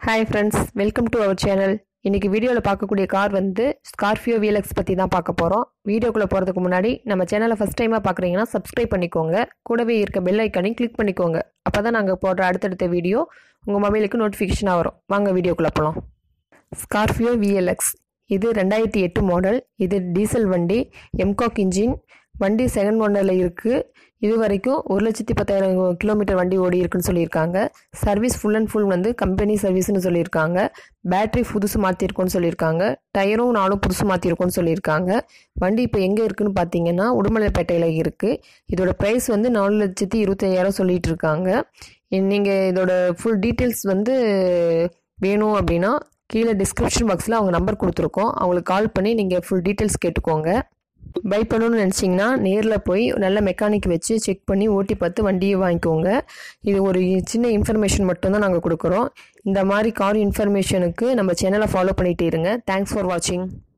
Hi friends, welcome to our channel. இன்னைக்கு வீடியோல பார்க்கக்கூடிய கார் வந்து Scorpio VLX பத்தி தான் பார்க்க போறோம். வீடியோக்குள்ள போறதுக்கு முன்னாடி நம்ம சேனலை ஃபர்ஸ்ட் டைமா பார்க்கறீங்கன்னா Subscribe பண்ணிக்கோங்க. கூடவே இருக்க பெல் ஐகானையும் கிளிக் பண்ணிக்கோங்க. அப்பதான் நாங்க போடுற அடுத்தடுத்த வீடியோ உங்க மொபைலுக்கு நோட்டிஃபிகேஷனா வரும். வாங்க வீடியோக்குள்ள போலாம். Scorpio VLX இது 2008 மாடல். இது டீசல் வண்டி, எம்காக் இன்ஜின். வண்டி செகண்ட் ஓனர்ல இருக்கு. இது வரைக்கும் 1,10,000 கிலோமீட்டர் வண்டி ஓடி இருக்குன்னு சொல்லியிருக்காங்க. சர்வீஸ் ஃபுல் அண்ட் ஃபுல் வந்து கம்பெனி சர்வீஸ்னு சொல்லியிருக்காங்க. பேட்டரி புதுசு மாற்றிருக்கோன்னு சொல்லியிருக்காங்க. டயரும் 4 புதுசு மாற்றிருக்கோன்னு சொல்லியிருக்காங்க. வண்டி இப்போ எங்கே இருக்குன்னு பார்த்தீங்கன்னா உடுமலைப்பேட்டையில் இருக்குது. இதோட ப்ரைஸ் வந்து 4,25,000 சொல்லிட்டு இருக்காங்க. நீங்கள் இதோட ஃபுல் டீட்டெயில்ஸ் வந்து வேணும் அப்படின்னா கீழே டிஸ்கிரிப்ஷன் பாக்ஸில் அவங்க நம்பர் கொடுத்துருக்கோம். அவங்களுக்கு கால் பண்ணி நீங்கள் ஃபுல் டீட்டெயில்ஸ் கேட்டுக்கோங்க. பை பண்ணணும்னு நினச்சிங்கன்னா நேரில் போய் நல்ல மெக்கானிக் வச்சு செக் பண்ணி ஓட்டி பார்த்து வண்டியை வாங்கிக்கோங்க. இது ஒரு சின்ன இன்ஃபர்மேஷன் மட்டும்தான் நாங்கள் கொடுக்குறோம். இந்த மாதிரி கார் இன்ஃபர்மேஷனுக்கு நம்ம சேனலை ஃபாலோ பண்ணிகிட்டே இருங்க. தேங்க்ஸ் ஃபார் வாட்சிங்.